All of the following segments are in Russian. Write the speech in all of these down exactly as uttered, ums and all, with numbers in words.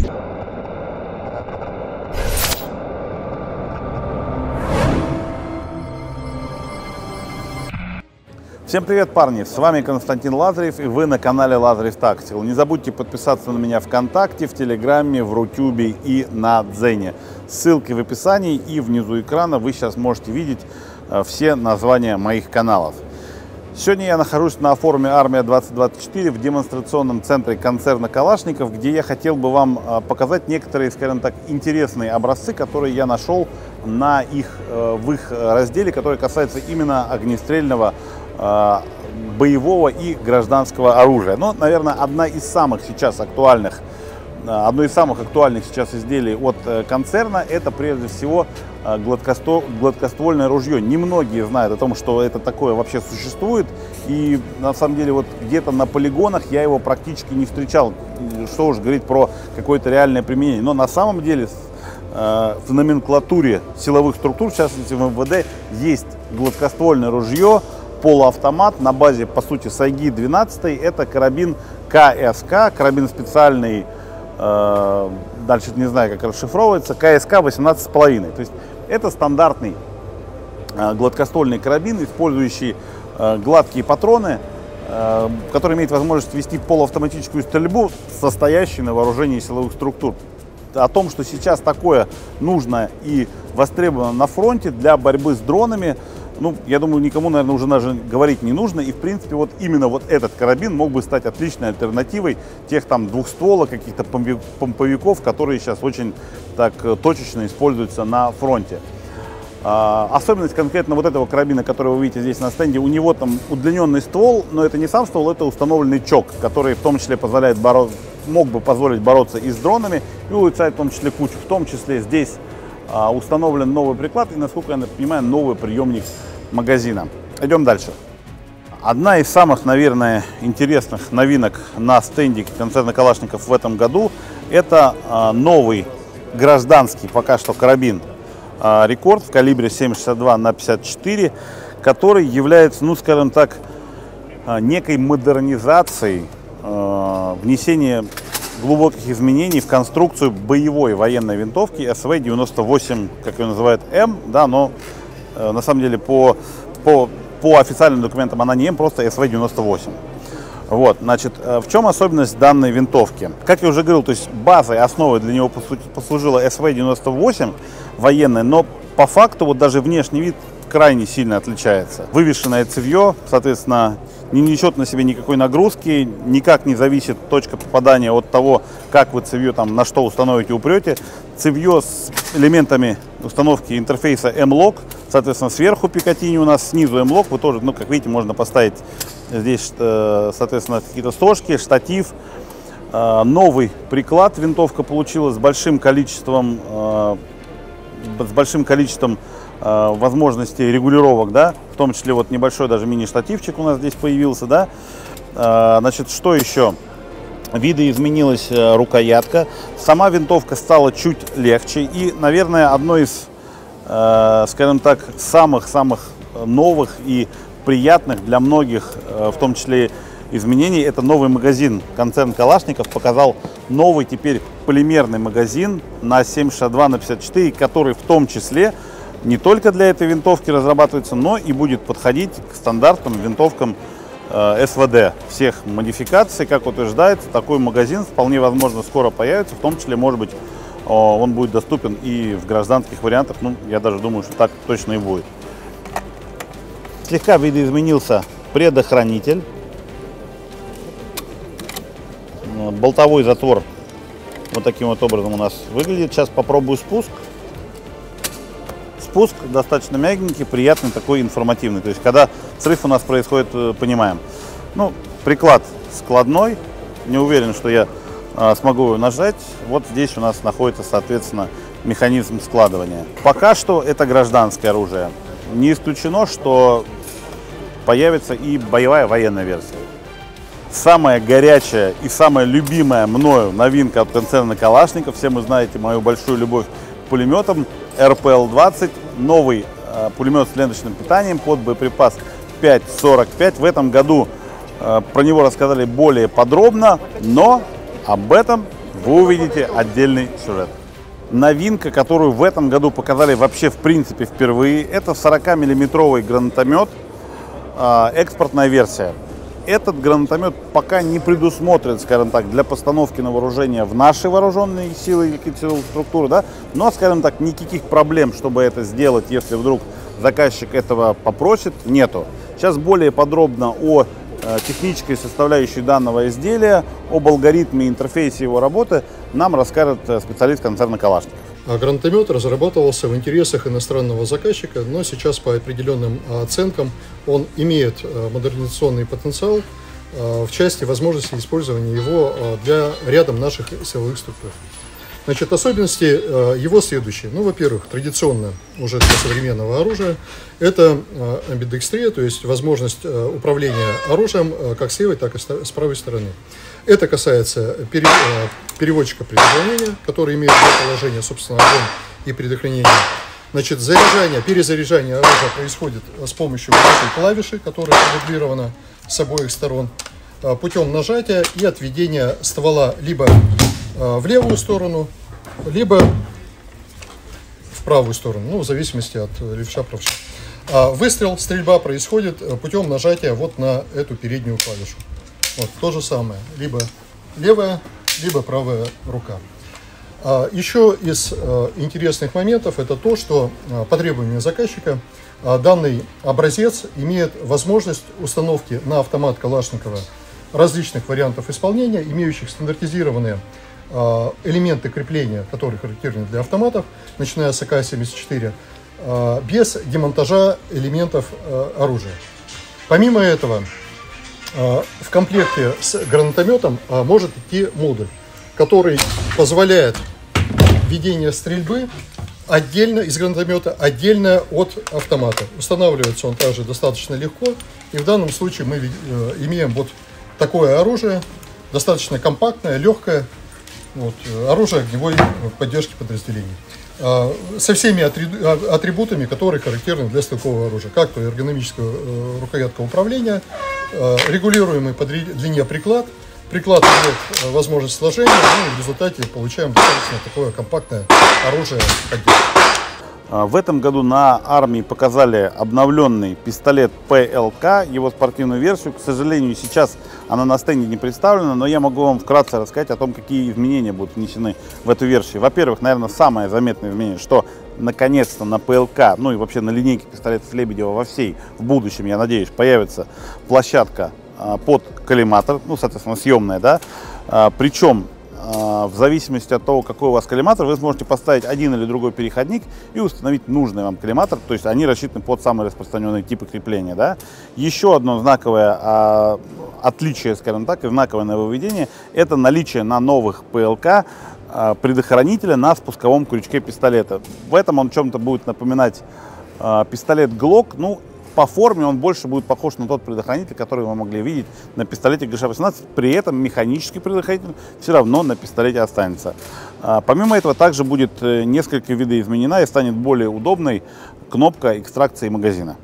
Всем привет, парни! С вами Константин Лазарев, и вы на канале Лазарев Tactical. Не забудьте подписаться на меня ВКонтакте, в Телеграме, в Рутюбе и на Дзене. Ссылки в описании и внизу экрана вы сейчас можете видеть все названия моих каналов. Сегодня я нахожусь на форуме Армия двадцать двадцать четыре в демонстрационном центре концерна Калашников, где я хотел бы вам показать некоторые, скажем так, интересные образцы, которые я нашел на их, в их разделе, который касается именно огнестрельного, боевого и гражданского оружия. Но, наверное, одна из самых сейчас актуальных, одно из самых актуальных сейчас изделий от концерна — это прежде всего гладкоствольное ружье. Немногие знают о том, что это такое вообще существует, и на самом деле вот где-то на полигонах я его практически не встречал, что уж говорить про какое-то реальное применение. Но на самом деле в номенклатуре силовых структур, в частности в эм вэ дэ, есть гладкоствольное ружье, полуавтомат на базе, по сути, Сайги двенадцать. Это карабин ка эс ка, карабин специальный, э, дальше не знаю, как расшифровывается, ка эс ка восемнадцать с половиной. То есть это стандартный э, гладкоствольный карабин, использующий э, гладкие патроны, э, который имеет возможность вести полуавтоматическую стрельбу, состоящую на вооружении силовых структур. О том, что сейчас такое нужно и востребовано на фронте для борьбы с дронами, ну, я думаю, никому, наверное, уже даже говорить не нужно. И, в принципе, вот именно вот этот карабин мог бы стать отличной альтернативой тех там двухстволок, каких-то помповиков, которые сейчас очень так точечно используются на фронте. А, особенность конкретно вот этого карабина, который вы видите здесь на стенде, у него там удлиненный ствол, но это не сам ствол, это установленный чок, который в том числе позволяет боро... мог бы позволить бороться и с дронами, и улучшать в том числе кучу. В том числе здесь а, установлен новый приклад и, насколько я понимаю, новый приемник магазина. Идем дальше. Одна из самых, наверное, интересных новинок на стенде концерна Калашников в этом году — это а, новый гражданский пока что карабин а, Рекорд в калибре семь шестьдесят два на пятьдесят четыре, который является, ну, скажем так, а, некой модернизацией, а, внесения глубоких изменений в конструкцию боевой военной винтовки эс вэ девяносто восемь, как ее называют, М, да, но э, на самом деле по, по, по официальным документам она не М, просто эс вэ девяносто восемь. Вот, значит, э, в чем особенность данной винтовки? Как я уже говорил, то есть базой, основой для него послужила эс вэ девяносто восемь военная, но по факту вот даже внешний вид крайне сильно отличается. Вывешенное цевье, соответственно, не несет на себе никакой нагрузки, никак не зависит точка попадания от того, как вы цевье там на что установите, упрете. Цевье с элементами установки интерфейса эм-лок, соответственно, сверху Пикатини у нас, снизу эм-лок. Вы тоже, ну, как видите, можно поставить здесь, соответственно, какие-то стожки, штатив. Новый приклад винтовка получила с большим количеством, с большим количеством возможностей регулировок, да, в том числе вот небольшой даже мини-штативчик у нас здесь появился, да. Значит, что еще? Видоизменилась рукоятка, сама винтовка стала чуть легче, и, наверное, одно из, скажем так, самых-самых новых и приятных для многих, в том числе изменений, это новый магазин. Концерн Калашников показал новый теперь полимерный магазин на семь шестьдесят два на пятьдесят четыре, который в том числе не только для этой винтовки разрабатывается, но и будет подходить к стандартным винтовкам э, эс вэ дэ всех модификаций. Как утверждается, такой магазин вполне возможно скоро появится, в том числе, может быть, э, он будет доступен и в гражданских вариантах. Ну, я даже думаю, что так точно и будет. Слегка видоизменился предохранитель. Болтовой затвор вот таким вот образом у нас выглядит. Сейчас попробую спуск. Спуск достаточно мягенький, приятный, такой информативный. То есть, когда срыв у нас происходит, понимаем. Ну, приклад складной. Не уверен, что я а, смогу его нажать. Вот здесь у нас находится, соответственно, механизм складывания. Пока что это гражданское оружие. Не исключено, что появится и боевая военная версия. Самая горячая и самая любимая мною новинка от концерна Калашников. Все вы знаете мою большую любовь к пулеметам. эр пэ эл двадцать, новый э, пулемет с ленточным питанием под боеприпас пять сорок пять. В этом году э, про него рассказали более подробно, но об этом вы увидите отдельный сюжет. Новинка, которую в этом году показали вообще в принципе впервые, это сорокамиллиметровый гранатомет, экспортная версия. Этот гранатомет пока не предусмотрен, скажем так, для постановки на вооружение в наши вооруженные силы, какие-то силовые структуры, да, но, скажем так, никаких проблем, чтобы это сделать, если вдруг заказчик этого попросит, нету. Сейчас более подробно о э, технической составляющей данного изделия, об алгоритме и интерфейсе его работы нам расскажет специалист концерна Калашников. Гранатомет разрабатывался в интересах иностранного заказчика, но сейчас по определенным оценкам он имеет модернизационный потенциал в части возможности использования его для рядом наших силовых структур. Значит, особенности его следующие. Ну, во-первых, традиционно уже для современного оружия это амбидекстрия, то есть возможность управления оружием как с левой, так и с правой стороны. Это касается переводчика предохранения, который имеет два положения, собственно, огонь и предохранение. Значит, заряжание, перезаряжание оружия происходит с помощью этой клавиши, которая продублирована с обоих сторон, путем нажатия и отведения ствола либо в левую сторону, либо в правую сторону, ну, в зависимости от левша, правша. А выстрел, стрельба происходит путем нажатия вот на эту переднюю клавишу. Вот то же самое, либо левая, либо правая рука. А еще из а, интересных моментов это то, что а, по требованию заказчика а, данный образец имеет возможность установки на автомат Калашникова различных вариантов исполнения, имеющих стандартизированные а, элементы крепления, которые характерны для автоматов, начиная с А К семьдесят четыре, а, без демонтажа элементов а, оружия. Помимо этого, в комплекте с гранатометом может идти модуль, который позволяет ведение стрельбы отдельно из гранатомета, отдельно от автомата. Устанавливается он также достаточно легко. И в данном случае мы имеем вот такое оружие, достаточно компактное, легкое, вот, оружие огневой поддержки подразделений. Со всеми атрибутами, которые характерны для стрелкового оружия, как то эргономическая рукоятка управления, регулируемый по длине приклад. Приклад имеет возможность сложения, ну, и в результате получаем достаточно такое компактное оружие поддержки. В этом году на армии показали обновленный пистолет П Л К, его спортивную версию. К сожалению, сейчас она на стенде не представлена, но я могу вам вкратце рассказать о том, какие изменения будут внесены в эту версию. Во-первых, наверное, самое заметное изменение, что наконец-то на П Л К, ну и вообще на линейке пистолетов Лебедева во всей, в будущем, я надеюсь, появится площадка под коллиматор, ну, соответственно, съемная, да, причем в зависимости от того, какой у вас коллиматор, вы сможете поставить один или другой переходник и установить нужный вам коллиматор, то есть они рассчитаны под самые распространенные типы крепления, да. Еще одно знаковое а, отличие, скажем так, и знаковое нововведение – это наличие на новых П Л К а, предохранителя на спусковом крючке пистолета. В этом он чем-то будет напоминать а, пистолет Глок, ну, по форме он больше будет похож на тот предохранитель, который вы могли видеть на пистолете Г Ш восемнадцать. При этом механический предохранитель все равно на пистолете останется. Помимо этого, также будет несколько видоизменена и станет более удобной кнопка экстракции магазина.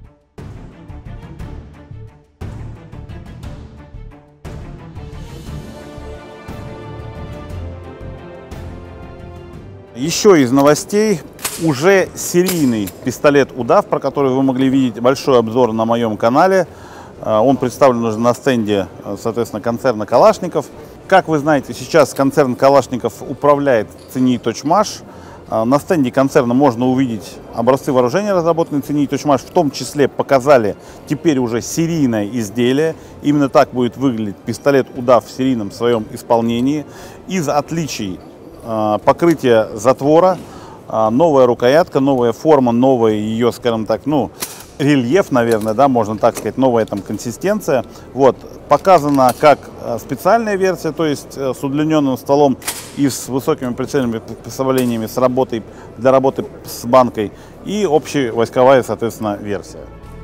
Еще из новостей. Уже серийный пистолет удав, про который вы могли видеть большой обзор на моем канале. Он представлен уже на стенде, соответственно, концерна Калашников. Как вы знаете, сейчас концерн Калашников управляет ценей Точмаш. На стенде концерна можно увидеть образцы вооружения, разработанные ценей Точмаш. В том числе показали теперь уже серийное изделие. Именно так будет выглядеть пистолет удав в серийном своем исполнении. Из отличий покрытие затвора. Новая рукоятка, новая форма, новая ее, скажем так, ну, рельеф, наверное, да, можно так сказать, новая там консистенция. Вот, показана как специальная версия, то есть с удлиненным стволом и с высокими прицельными приспособлениями с работой, для работы с банкой, и общевойсковая, соответственно, версия.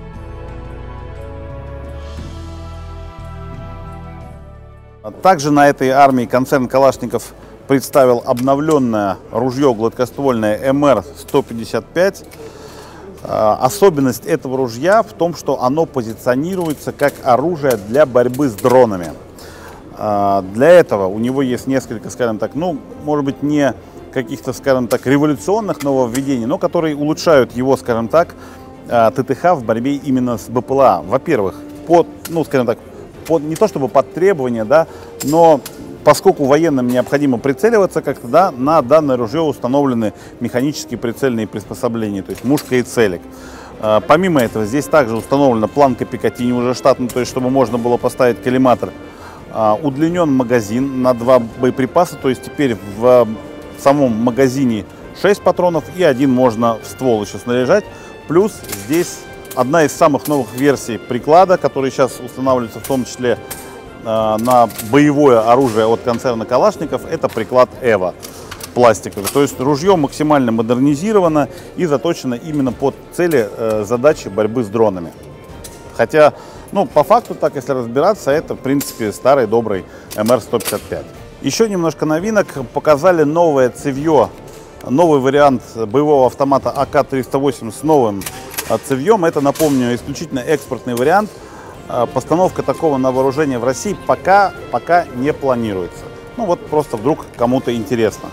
Также на этой армии концерн Калашников представил обновленное ружье гладкоствольное М Р сто пятьдесят пять. Особенность этого ружья в том, что оно позиционируется как оружие для борьбы с дронами. Для этого у него есть несколько, скажем так, ну, может быть, не каких-то, скажем так, революционных нововведений, но которые улучшают его, скажем так, ТТХ в борьбе именно с БПЛА. Во-первых, под, ну, скажем так, под, не то чтобы под требования, да, но поскольку военным необходимо прицеливаться как-то, да, на данное ружье установлены механические прицельные приспособления, то есть мушка и целик. Помимо этого, здесь также установлена планка Пикатини уже штатная, то есть чтобы можно было поставить коллиматор. Удлинен магазин на два боеприпаса, то есть теперь в самом магазине шесть патронов и один можно в ствол еще снаряжать. Плюс здесь одна из самых новых версий приклада, который сейчас устанавливается в том числе э, на боевое оружие от концерна Калашников, это приклад Эва пластиковый. То есть ружье максимально модернизировано и заточено именно под цели э, задачи борьбы с дронами. Хотя, ну, по факту, так если разбираться, это в принципе старый добрый эм эр сто пятьдесят пять. Еще немножко новинок. Показали новое цевье, новый вариант боевого автомата а ка триста восемь с новым цевьем. Это, напомню, исключительно экспортный вариант. Постановка такого на вооружение в России пока, пока не планируется. Ну вот просто вдруг кому-то интересно.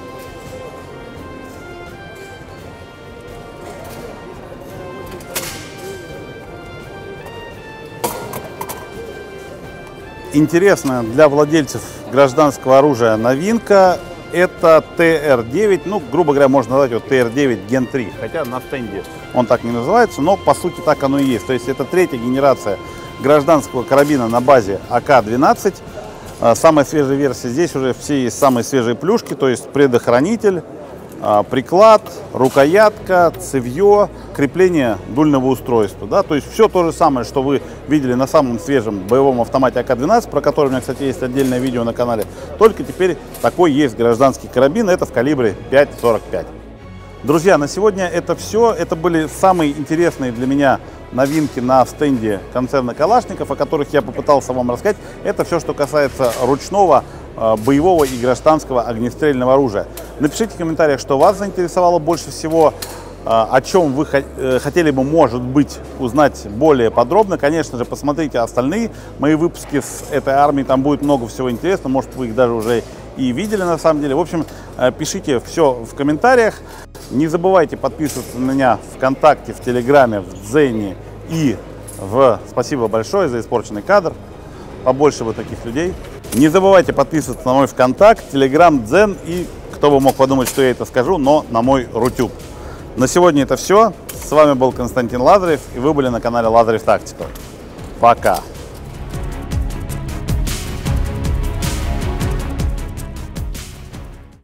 Интересная для владельцев гражданского оружия новинка — это тэ эр девять, ну, грубо говоря, можно назвать его тэ эр девять ген три, хотя на стенде он так не называется, но по сути так оно и есть. То есть это третья генерация гражданского карабина на базе а ка двенадцать. Самая свежая версия, здесь уже все есть самые свежие плюшки, то есть предохранитель, приклад, рукоятка, цевье, крепление дульного устройства. Да? То есть все то же самое, что вы видели на самом свежем боевом автомате а ка двенадцать, про который у меня, кстати, есть отдельное видео на канале. Только теперь такой есть гражданский карабин, это в калибре пять сорок пять. Друзья, на сегодня это все. Это были самые интересные для меня новинки на стенде концерна Калашников, о которых я попытался вам рассказать. Это все, что касается ручного, боевого и гражданского огнестрельного оружия. Напишите в комментариях, что вас заинтересовало больше всего, о чем вы хотели бы, может быть, узнать более подробно. Конечно же, посмотрите остальные мои выпуски с этой армией, там будет много всего интересного, может, вы их даже уже и видели на самом деле. В общем, пишите все в комментариях. Не забывайте подписываться на меня ВКонтакте, в Телеграме, в Дзене и в... Спасибо большое за испорченный кадр. Побольше бы таких людей. Не забывайте подписываться на мой ВКонтакт, Телеграм, Дзен и, кто бы мог подумать, что я это скажу, но на мой Рутюб. На сегодня это все. С вами был Константин Лазарев, и вы были на канале Лазарев Тактикал. Пока!